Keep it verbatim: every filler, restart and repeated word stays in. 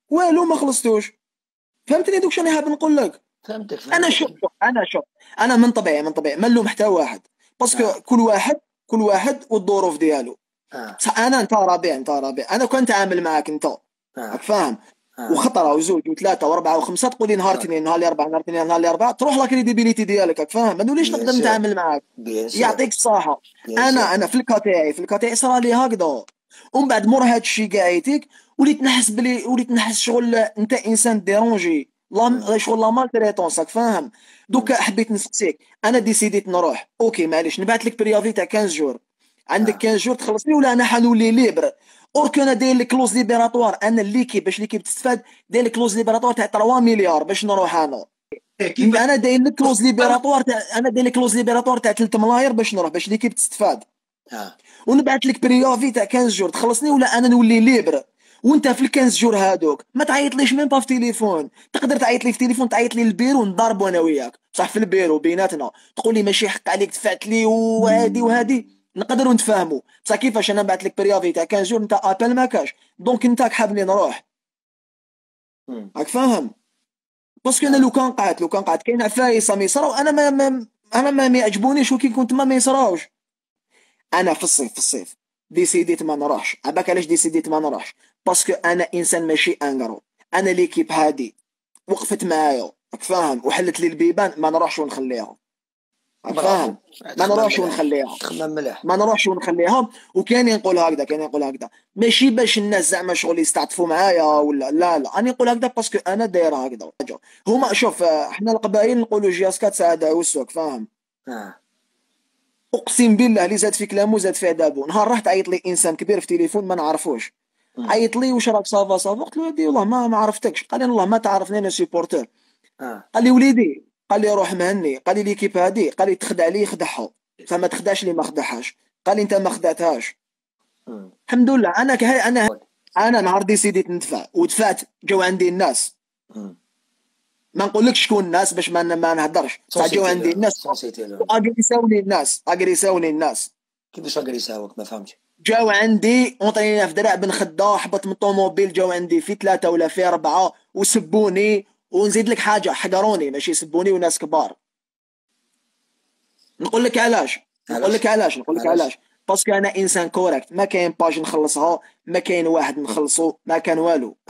والو ما خلصتوش. فهمتني دوك شنو حاب نقول لك. فهمتك انا فهمتك. شوف شوف، انا شوف انا من طبيعي من طبيعي ما نلوم حتى واحد، اه باسكو كل واحد كل واحد والظروف ديالو. اه بصح انا انت ربيع انت ربيع انا كنت عامل معاك انت، راك اه فاهم. اه وخطره وزوج وثلاثه واربعه وخمسه تقول لي نهار صح. اثنين نهار الاربعاء نهار اثنين نهار الاربعاء تروح لا كريديبيليتي ديالك، راك فاهم. ما نوليش بيان نقدر سور نتعامل معاك. بيان سور يعطيك الصحه. بيان سور. انا انا في الكا تاعي في الكا تاعي صرا لي هكذا. ومن بعد مور هاد الشيء كاع يتيك وليت نحس بلي وليت نحس شغل انت انسان ديرونجي مم. لا شغل لا مالتريتونس، راك فاهم. مم. دوكا حبيت نسقسيك، انا ديسيديت نروح اوكي معليش نبعث لك بريافي تاع خمسة جور، عندك اه خمسة جور تخلصني ولا انا حنولي ليبر. اوركو انا داير لك كلوز ليبراتوار، انا ليكيب باش ليكيب تستفاد، داير لك كلوز ليبراتوار تاع ثلاثة مليار باش نروح انا. كيف؟ انا داير لك كلوز ليبراتوار تاع انا داير لك كلوز ليبراتوار تاع ثلاثة ملاير باش نروح باش ليكيب تستفاد. اه ونبعث لك بريافي تاع خمسة جور تخلصني ولا انا نولي ليبر. وانت في الخمسة جور هادوك ما تعيطليش ميم با في تليفون، تقدر تعيط لي في تليفون تعيط لي البيرو نضربوا انا وياك صح في البيرو بيناتنا، تقول لي ماشي حق عليك دفعت لي وهادي وهادي نقدروا نتفاهموا. بصح كيفاش انا نبعث لك بريافي تاع خمسة جور انت ابل ما كاش، دونك انت حابني نروح. مم. راك فاهم. باسكو انا اه لو كان قعدت لو كان قعدت كاين عفايس ما يصراو انا ما, ما انا ما ما يعجبونيش وكي كنت ما ما يصراوش. انا في الصيف في الصيف ديسيديت ما نروحش. عباك علاش ديسيديت ما نروحش؟ باسكو انا انسان ماشي انغرو. انا ليكيب هادي وقفت معايا راك فاهم وحلت لي البيبان ما نروحش ونخليها، راك برافو. فاهم. ما تخمم نروحش مليح ونخليها تخمم مليح. ما نروحش ونخليها. وكان ينقول هكذا كان ينقول هكذا ماشي باش الناس زعما شغل يستعطفوا معايا ولا لا لا، انا نقول هكذا باسكو انا داير هكذا. هما اه شوف احنا القبائل نقولوا جياسكات سعد عوسوك فاهم. اه اقسم بالله اللي زاد في كلامه زاد في عذابه. نهار رحت عيط لي انسان كبير في تليفون ما نعرفوش، مم. عيط لي واش راك صافا صافا، قلت له ودي والله ما ما عرفتكش. قال لي والله ما تعرفني انا سيبورتور. اه قال لي وليدي، قال لي روح مهني، قال لي ليكيب هادي قال لي تخدع لي خدعها فما تخدعش لي ما خدعهاش. قال لي انت ما خدعتهاش. مم. الحمد لله انا كه... انا انا نهار ديسيديت ندفع ودفعت جاو عندي الناس. مم. ما نقولكش شكون الناس باش ما ما نهضرش بصح جاو سونسيتي عندي لهم الناس سونسيتي لهم. واجريساوني الناس اجريساوني الناس. كيفاش غير يساوك ما فهمتش. جاو عندي اونطرينا في درع بن خدا حبط من الطوموبيل، جاو عندي في ثلاثة ولا في أربعة وسبوني. ونزيد لك حاجة حقروني ماشي سبوني وناس كبار. نقول لك علاش نقول علاش لك علاش نقول لك علاش؟ علاش باسكو انا انسان كوريكت. ما كاين باج نخلصها، ما كاين واحد نخلصه، ما كان والو.